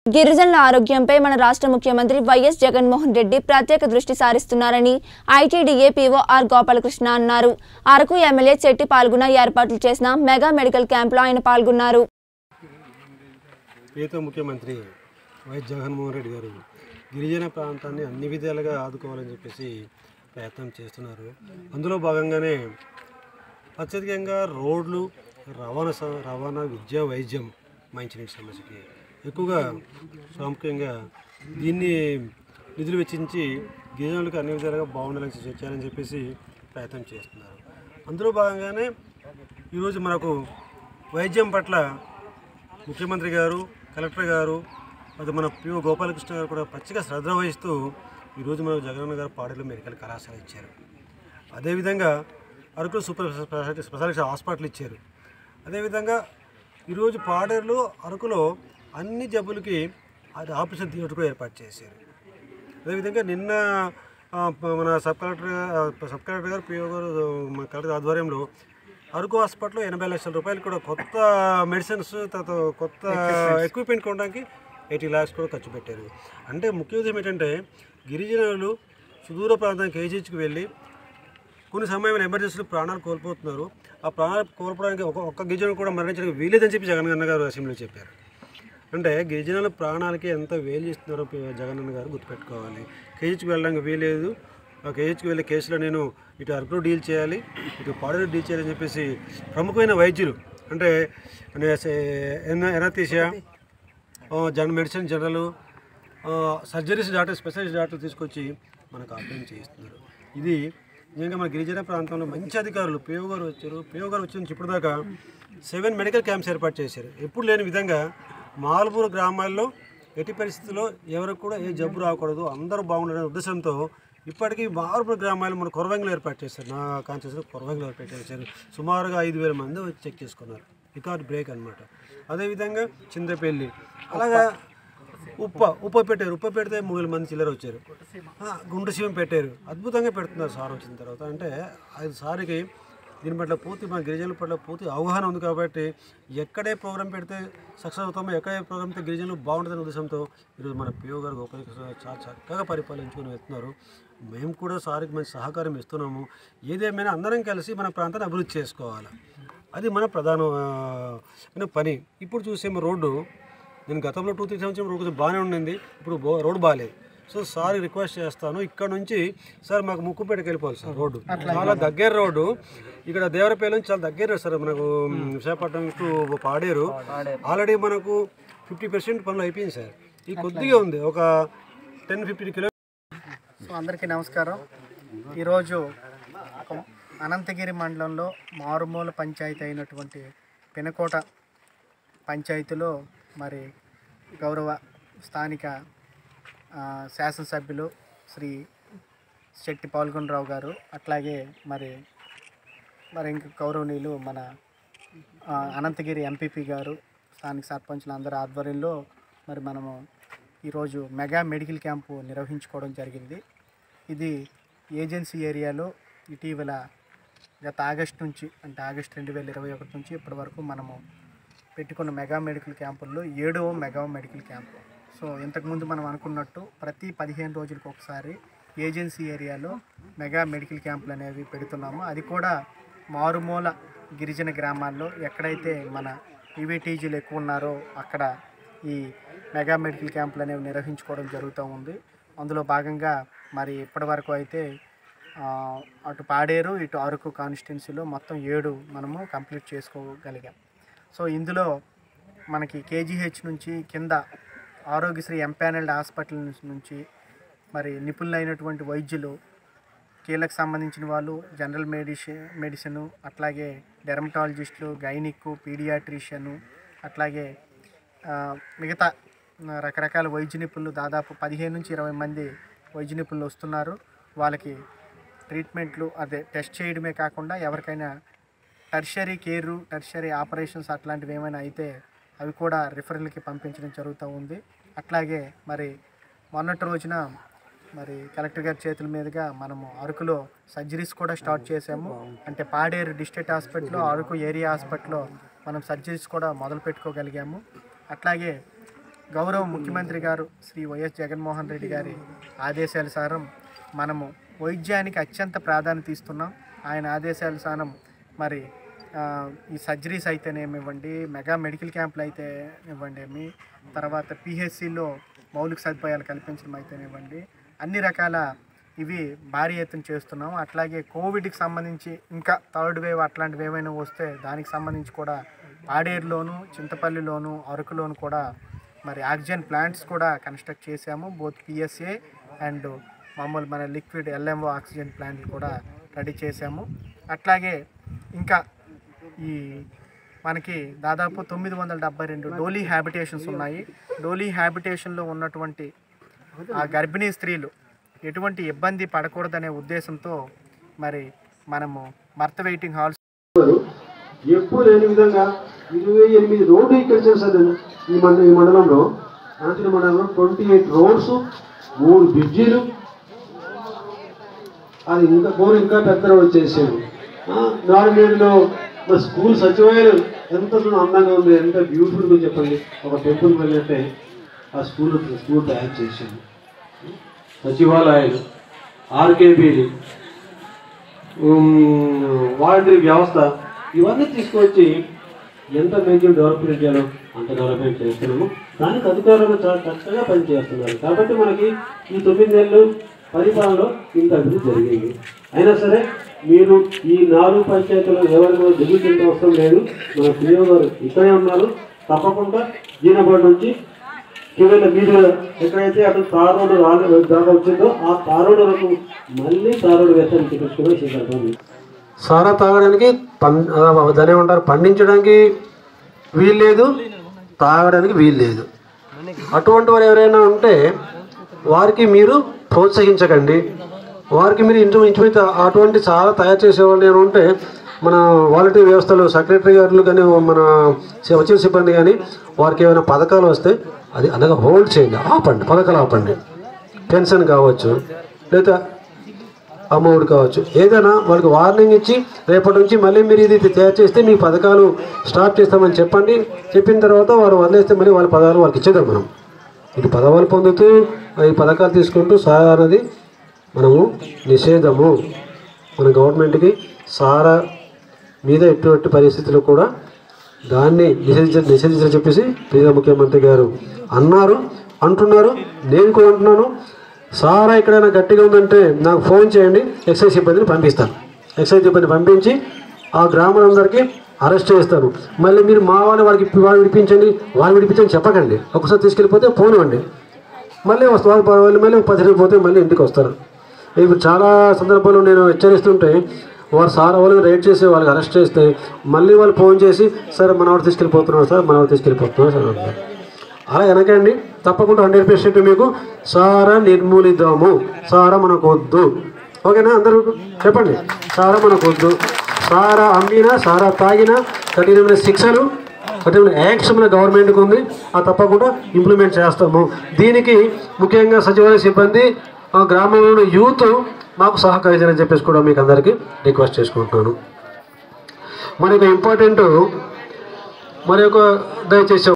గిరిజనుల ఆరోగ్యంపై మన రాష్ట్ర ముఖ్యమంత్రి వైఎస్ జగన్మోహన్ రెడ్డి ప్రత్యేక దృష్టి సారిస్తున్నారని ఐటీడీఏ పీఓ ఆర్ గోపాలకృష్ణ అన్నారు. అరకు ఎమ్మెల్యే చెట్టి పాల్గొన్న ఏర్పాట్లు చేసిన మెగా మెడికల్ క్యాంపులో ఆయన పాల్గొన్నారు. ముఖ్యమంత్రి వైఎస్ జగన్మోహన్ రెడ్డి గారు గిరిజన ప్రాంతాన్ని అన్ని విధాలుగా ఆదుకోవాలని చెప్పేసి ప్రయత్నం చేస్తున్నారు. అందులో భాగంగానే అత్యధికంగా రోడ్లు, రవాణా, విద్య, వైద్యం, మంచినీటి సమస్యకి ఎక్కువగా ప్రాముఖ్యంగా దీన్ని నిధులు వెచ్చించి గిరిజనులకు అన్ని విధాలుగా బాగుండాలని చేయాలని చెప్పేసి ప్రయత్నం చేస్తున్నారు. అందులో భాగంగానే ఈరోజు మనకు వైద్యం పట్ల ముఖ్యమంత్రి గారు, కలెక్టర్ గారు, అది మన పిఓ గోపాలకృష్ణ గారు కూడా పచ్చిగా శ్రద్ధ వహిస్తూ ఈరోజు మనకు జగనన్న గారు పాడేరు మెడికల్ కళాశాల ఇచ్చారు. అదేవిధంగా అరకు సూపర్ స్పెషాలిటీ హాస్పిటల్ ఇచ్చారు. అదేవిధంగా ఈరోజు పాడేరులో అరకులో అన్ని జబ్బులకి అది ఆపరేషన్ థియేటర్ కూడా ఏర్పాటు చేశారు. అదేవిధంగా నిన్న మన సబ్ కలెక్టర్ గారు, పిఓ గారు, కలెక్టర్ ఆధ్వర్యంలో అరకు హాస్పిటల్లో 80 లక్షల రూపాయలు కూడా కొత్త మెడిసిన్స్, తర్వాత కొత్త ఎక్విప్మెంట్ కొనడానికి 80 lakhs కూడా ఖర్చు పెట్టారు. అంటే ముఖ్య ఉద్దేశం ఏంటంటే గిరిజనులు సుదూర ప్రాంతానికి కేజీహెచ్కి వెళ్ళి కొన్ని సమయంలో ఎమర్జెన్సీలు ప్రాణాలు కోల్పోతున్నారు. ఆ ప్రాణాలు కోల్పోవడానికి ఒక్క గిరిజనులు కూడా మరణించడానికి వీలేదని చెప్పి జగనన్న గారు అసెంబ్లీలో చెప్పారు. అంటే గిరిజనుల ప్రాణాలకి ఎంత వేలు చేస్తున్నారో జగనన్న గారు గుర్తుపెట్టుకోవాలి. కేజీహెచ్కి వెళ్ళడానికి వీలేదు. ఆ కేజీహెచ్కి వెళ్ళే కేసులో నేను ఇటు అరకులో డీల్ చేయాలి, ఇటు పాడేరు డీల్ చేయాలని చెప్పేసి ప్రముఖమైన వైద్యులు అంటే anaesthesia, medicine general, surgeries doctor, specialist doctor తీసుకొచ్చి మనకు ఆపరేషన్ చేయిస్తున్నారు. ఇది నిజంగా మన గిరిజన ప్రాంతంలో మంచి అధికారులు పిఓ గారు వచ్చారు. పిఓ గారు వచ్చిన ఇప్పటిదాకా 7 మెడికల్ క్యాంప్స్ ఏర్పాటు చేశారు. ఎప్పుడు లేని విధంగా మాల్పూర్ గ్రామాల్లో ఎట్టి పరిస్థితుల్లో ఎవరికి కూడా ఏ జబ్బు రాకూడదు, అందరూ బాగుండాలనే ఉద్దేశంతో ఇప్పటికీ మాల్పూర్ గ్రామాల్లో మన కొరవంగిలో ఏర్పాటు చేశారు. నా కాన్షియస్లో కొరవంగిలో ఏర్పాటు చేశారు. సుమారుగా 5,000 మంది వచ్చి చెక్ చేసుకున్నారు. రికార్డ్ బ్రేక్ అనమాట. అదేవిధంగా చింతపల్లి, అలాగా ఉప్ప పెట్టారు. ఉప్ప పెడితే 3,000 మంది చిల్లర వచ్చారు. గుండు శివం పెట్టారు. అద్భుతంగా పెడుతున్నారు సార్ వచ్చిన తర్వాత. అంటే అది సార్కి దీని పట్ల పూర్తి మన గిరిజనుల పట్ల పూర్తి అవగాహన ఉంది కాబట్టి ఎక్కడే ప్రోగ్రాం పెడితే సక్సెస్ అవుతామో, ఎక్కడే ప్రోగ్రాం పెడితే గిరిజనులు బాగుంటుందనే ఉద్దేశంతో ఈరోజు మన పిఓ గారు గోపాలకృష్ణ చాలా చక్కగా పరిపాలించుకొని వెళ్తున్నారు. మేము కూడా సార్కి మంచి సహకారం ఇస్తున్నాము. ఏదేమైనా అందరం కలిసి మన ప్రాంతాన్ని అభివృద్ధి చేసుకోవాలి. అది మన ప్రధానమైన పని. ఇప్పుడు చూసేమో రోడ్డు, నేను గతంలో 2-3 సంవత్సరం రోడ్డు బాగానే ఉండింది. ఇప్పుడు రోడ్డు బాగాలేదు. సో సార్ రిక్వెస్ట్ చేస్తాను, ఇక్కడ నుంచి సార్ మాకు ముక్కుపేటకి వెళ్ళిపోవాలి సార్. రోడ్డు చాలా దగ్గర రోడ్డు. ఇక్కడ దేవరపల్లి నుంచి చాలా దగ్గర సార్ మనకు విశాఖపట్నం టు పాడేరు. ఆల్రెడీ మనకు 50% పనులు అయిపోయింది సార్. ఈ కొద్దిగా ఉంది, ఒక 10-15 కిలోమీటర్లు. సో అందరికీ నమస్కారం. ఈరోజు అనంతగిరి మండలంలో మారుమూల పంచాయతీ అయినటువంటి పినకోట పంచాయతీలో మరి గౌరవ స్థానిక శాసనసభ్యులు శ్రీ చెట్టి పాల్గొనరావు గారు, అట్లాగే మరి ఇంక గౌరవనీయులు మన అనంతగిరి ఎంపీపీ గారు, స్థానిక సర్పంచులు అందరి ఆధ్వర్యంలో మరి మనము ఈరోజు మెగా మెడికల్ క్యాంపు నిర్వహించుకోవడం జరిగింది. ఇది ఏజెన్సీ ఏరియాలో ఇటీవల గత ఆగస్టు నుంచి, అంటే ఆగస్టు 2021 నుంచి ఇప్పటి వరకు మనము పెట్టుకున్న మెగా మెడికల్ క్యాంపుల్లో 7వ మెగా మెడికల్ క్యాంపు. సో ఇంతకుముందు మనం అనుకున్నట్టు ప్రతి 15 రోజులకు ఒకసారి ఏజెన్సీ ఏరియాలో మెగా మెడికల్ క్యాంపులు అనేవి పెడుతున్నాము. అది కూడా మారుమూల గిరిజన గ్రామాల్లో ఎక్కడైతే మన ఈవీటీజీలు ఎక్కువ ఉన్నారో అక్కడ ఈ మెగా మెడికల్ క్యాంపులు అనేవి నిర్వహించుకోవడం జరుగుతూ ఉంది. అందులో భాగంగా మరి ఇప్పటి వరకు అయితే అటు పాడేరు, ఇటు అరకు కాన్స్టిట్యున్సీలో మొత్తం 7 మనము కంప్లీట్ చేసుకోగలిగాం. సో ఇందులో మనకి కేజీహెచ్ నుంచి కింద ఆరోగ్యశ్రీ ఎంపానల్డ్ హాస్పిటల్ నుంచి మరి నిపుణులైనటువంటి వైద్యులు, కీళ్ళకు సంబంధించిన వాళ్ళు, జనరల్ మెడిసిన్, అట్లాగే డెర్మటాలజిస్టులు, గైనిక్, పీడియాట్రిషియను, అట్లాగే మిగతా రకరకాల వైద్య నిపుణులు దాదాపు 15 నుంచి 20 మంది వైద్య నిపుణులు వస్తున్నారు. వాళ్ళకి ట్రీట్మెంట్లు టెస్ట్ చేయడమే కాకుండా ఎవరికైనా టెర్షరీ కేరు, టెర్షరీ ఆపరేషన్స్ అట్లాంటివి ఏమైనా అయితే అవి కూడా రిఫరల్కి పంపించడం జరుగుతూ ఉంది. అట్లాగే మరి మొన్నటి రోజున మరి కలెక్టర్ గారి చేతుల మీదుగా మనము అరకులో సర్జరీస్ కూడా స్టార్ట్ చేసాము. అంటే పాడేరు డిస్ట్రిక్ట్ హాస్పిటల్లో, అరకు ఏరియా హాస్పిటల్లో మనం సర్జరీస్ కూడా మొదలు పెట్టుకోగలిగాము. అట్లాగే గౌరవ ముఖ్యమంత్రి గారు శ్రీ వైఎస్ జగన్మోహన్ రెడ్డి గారి ఆదేశానుసారం మనము వైద్యానికి అత్యంత ప్రాధాన్యత ఇస్తున్నాం. ఆయన ఆదేశానుసారం మరి ఈ సర్జరీస్ అయితేనేమివ్వండి, మెగా మెడికల్ క్యాంపులు అయితే ఇవ్వండి, తర్వాత పిహెచ్సిలో మౌలిక సదుపాయాలు కల్పించడం అయితేనివ్వండి, అన్ని రకాల ఇవి భారీ ఎత్తున చేస్తున్నాం. అట్లాగే కోవిడ్కి సంబంధించి ఇంకా థర్డ్ వేవ్ అట్లాంటివి ఏమైనా వస్తే దానికి సంబంధించి కూడా పాడేరులోను, చింతపల్లిలోను, అరకులోను కూడా మరి ఆక్సిజన్ ప్లాంట్స్ కూడా కన్స్ట్రక్ట్ చేశాము. బోత్ పిఎస్ఏ అండ్ మామూలు మన లిక్విడ్ ఎల్ఎంఓ ఆక్సిజన్ ప్లాంట్లు కూడా రెడీ చేశాము. అట్లాగే ఇంకా ఈ మనకి దాదాపు 972 డోలీ హ్యాబిటేషన్స్ ఉన్నాయి. డోలీ హ్యాబిటేషన్లో ఉన్నటువంటి ఆ గర్భిణీ స్త్రీలు ఎటువంటి ఇబ్బంది పడకూడదనే ఉద్దేశంతో మరి మనము బర్త్ వెయిటింగ్ హాల్స్ ఎప్పుడు లేని విధంగా 28 రోడ్లు ఇక్కడ చేశారు. ఈ మండలంలో ఆంధ్ర మండలంలో 28 రోడ్స్, 3 బ్రిడ్జీలు, అది ఇంకా పెద్ద రోడ్ చేసాడు. నాలుగేడులో మరి స్కూల్ సచివాలయం ఎంత అందంగా ఉంది, ఎంత బ్యూటిఫుల్గా చెప్పండి. ఒక టెంపుల్ వెళ్ళినట్టే ఆ స్కూల్ తయారు చేశాడు. సచివాలయాలు, ఆర్కేబీలు, వాలంటరీ వ్యవస్థ ఇవన్నీ తీసుకొచ్చి ఎంత మేజర్ డెవలప్మెంట్ చేయాలో అంత డెవలప్మెంట్ చేస్తున్నాము. దానికి అధికారులు చాలా చక్కగా పనిచేస్తున్నారు. కాబట్టి మనకి ఈ 9 నెలలు పరిపాలనలో ఇంత అభివృద్ధి జరిగింది. అయినా సరే మీరు ఈ 4 పంచాయతీలు ఎవరికో దిగుతుంటే అవసరం లేదు. మన పిఓ గారు ఇక్కడే ఉన్నారు. తప్పకుండా జీనపాడు నుంచి చివరి మీరు ఎక్కడైతే అటు తార్ రోడ్డు దాకా వచ్చిందో ఆ తార్ రోడ్డు వరకు మళ్ళీ తార్ రోడ్డు వేస్తానికి చూపించుకునే సిద్ధాంతం. సారా తాగడానికి దాని ఏమంటారు, పండించడానికి వీలు లేదు, తాగడానికి వీలు లేదు. అటువంటి వారు ఎవరైనా ఉంటే వారికి మీరు ప్రోత్సహించకండి. వారికి మీరు ఇంచుమించు అటువంటి చాలా తయారు చేసేవాళ్ళు ఏమైనా ఉంటే మన వాలంటరీ వ్యవస్థలో సెక్రటరీ గారు కానీ మన వచ్చిన సిబ్బంది కానీ వారికి ఏమైనా పథకాలు వస్తే అది అనగా హోల్డ్ చేయండి, ఆపండి, పథకాలు ఆపండి. పెన్షన్ కావచ్చు, లేదా అమౌంట్ కావచ్చు, ఏదైనా వాళ్ళకి వార్నింగ్ ఇచ్చి రేపటి నుంచి మళ్ళీ మీరు ఇది తయారు చేస్తే మీ పథకాలు స్టార్ట్ చేస్తామని చెప్పండి. చెప్పిన తర్వాత వారు వదిలేస్తే మళ్ళీ వాళ్ళ పథకాలు వాళ్ళకి ఇచ్చేద్దాం. మనం ఇటు పదవులు పొందుతూ ఈ పథకాలు తీసుకుంటూ సారా అనేది మనము నిషేధము. మన గవర్నమెంట్కి సారా మీద ఎటువంటి పరిస్థితులు కూడా దాన్ని నిషేధించని చెప్పేసి ప్రియా ముఖ్యమంత్రి గారు అంటున్నారు. నేను కూడా అంటున్నాను. సారా ఎక్కడైనా గట్టిగా ఉందంటే నాకు ఫోన్ చేయండి, ఎక్సైజ్ సిబ్బందిని పంపిస్తాను. ఎక్సైజ్ సిబ్బంది పంపించి ఆ గ్రామాలందరికీ అరెస్ట్ చేస్తాను. మళ్ళీ మీరు మా వాళ్ళు వాళ్ళు విడిపించండి చెప్పకండి. ఒకసారి తీసుకెళ్ళిపోతే ఫోన్ ఇవ్వండి, మళ్ళీ వస్తారు. వాళ్ళు మళ్ళీ 10 రోజులు పోతే మళ్ళీ ఇంటికి వస్తారు. ఇప్పుడు చాలా సందర్భాల్లో నేను హెచ్చరిస్తుంటే వారు సారా వాళ్ళని రైడ్ చేసి వాళ్ళకి అరెస్ట్ చేస్తే మళ్ళీ వాళ్ళు ఫోన్ చేసి సార్ మనవాడు తీసుకెళ్ళిపోతున్నారు సార్ అంటారు. అలా వెనకండి. తప్పకుండా 100% మీకు సారా నిర్మూలిద్దాము. సారా మనకు వద్దు. ఓకేనా? అందరూ చెప్పండి, సారా మనకు వద్దు. సారా అమ్మినా, సారా తాగినా కఠినమైన శిక్షలు, కఠినమైన యాక్ట్స్ మన గవర్నమెంట్కి ఉంది. ఆ తప్పకుండా ఇంప్లిమెంట్ చేస్తాము. దీనికి ముఖ్యంగా సచివాలయ సిబ్బంది, గ్రామంలో యూత్ మాకు సహకరించాలని చెప్పేసి కూడా మీకు అందరికీ రిక్వెస్ట్ చేసుకుంటున్నాను. మరి ఒక ఇంపార్టెంట్ దయచేసి